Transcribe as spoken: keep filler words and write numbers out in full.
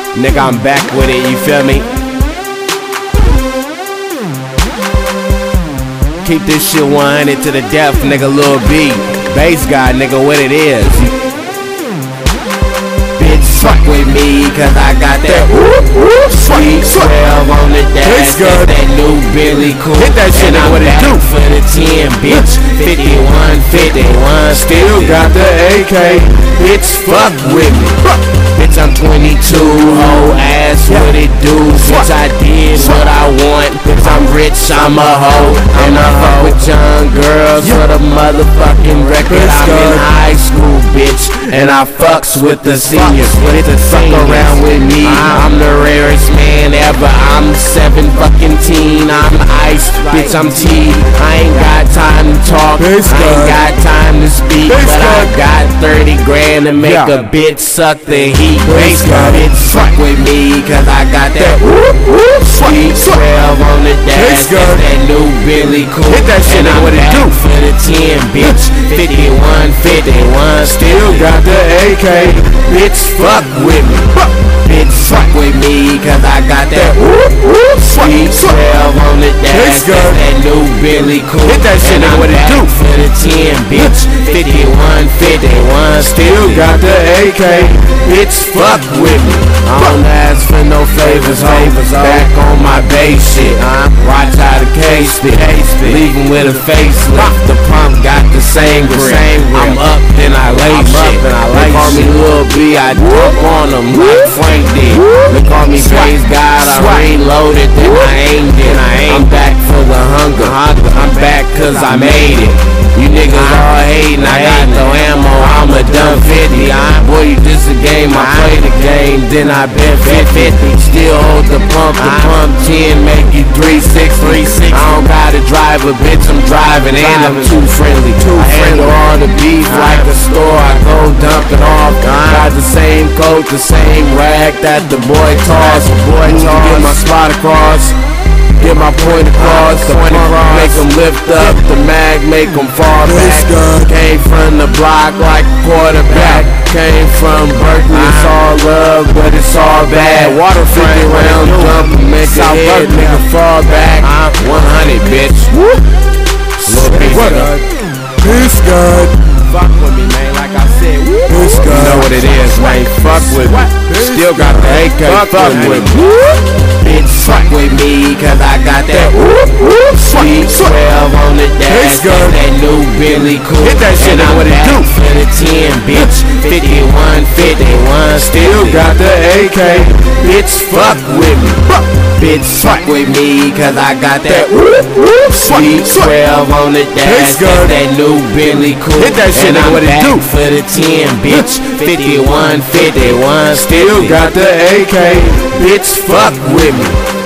Nigga, I'm back with it, you feel me? Keep this shit one hundred to the death, nigga, Lil B. Bass guy, nigga, what it is. Bitch, fuck with me, cause I got that whoop, whoop, sweet twelve on the dash. That's that new Billy Cool. Hit that shit, nigga, what it do? For the ten, bitch. fifty-one, fifty-one, still got the A K. Bitch, fuck with me. Bitch, I'm twenty-two, whole ass, what it do? Bitch, I did what I want. Bitch, I'm rich, I'm a hoe. And I fuck with young girls for the motherfucking record. I'm in high school, bitch, and I fucks with the seniors. Bitch, fuck around with me. I'm the rarest man ever. I'm seven fucking teen. I'm iced, bitch, I'm T. I ain't got time to talk. I ain't got time to speak, but I got thirty grand to make a bitch suck the heat. Bass bitch, fuck with me, cause I got that whoop, whoop, sweet twelve on the dash. That's that new Billy Cool. Hit that shit, nigga, what it do? For the ten, bitch. fifty-one, fifty-one, still got the A K. Bitch, fuck with me. Bitch, fuck with me, cause I got that whoop, whoop, sweet twelve on the dash. That's that new Billy Cool. Hit that shit, nigga, what it do? For the ten, bitch. fifty-one, fifty-one, still got the A K. Bitch, fuck with me. I don't ask for no favors, favors. Back on my base shit. Uh, watch how the case spit. Leaving with a facelift. The pump got the same grip. I'm up, then I lay shit. They call me Lil B, I dump on them like Frank did. They call me Bass God, I reloaded, then I aimed it. I'm back for the hunger. I'm back cause I made it. You niggas all hating, I got no ammo, I'm a dumb fifty. I boy, you this a game, I play the game, then I bet fifty. Still hold the pump, the pump ten, make you three six, three six. I don't gotta drive a bitch, I'm driving, and I'm too friendly. Too friendly. All the beef like a store, I go dump it off. Got the same coat, the same rag that the boy toss. Boy toss. Get my spot across. Get my point across, the point across, make them lift up, the mag make them fall back. Came from the block like a quarterback. Came from Berkeley, it's all love, but it's all bad. Water fifty round jump, make a head, make a fall back. one hundred, bitch. Little piece good. Peace God. Fuck with me, man, like I said. Peace God. You know what it is, man. Fuck with me. Still got the A K. Fuck with me. Bitch, fuck with me, cause I got that whoop, whoop, sweet twelve on the dash. That's that new Billy Cool. Hit that shit, nigga, what it do? For the ten, bitch. fifty-one, fifty-one, still got the A K. Bitch, fuck with me. Bitch, fuck with me, cause I got that whoop, whoop, sweet twelve on the dash. That's that new Billy Cool. Hit that shit, nigga, what it do? For the ten, bitch. fifty-one, fifty-one, still got the A K. Bitch, fuck with me.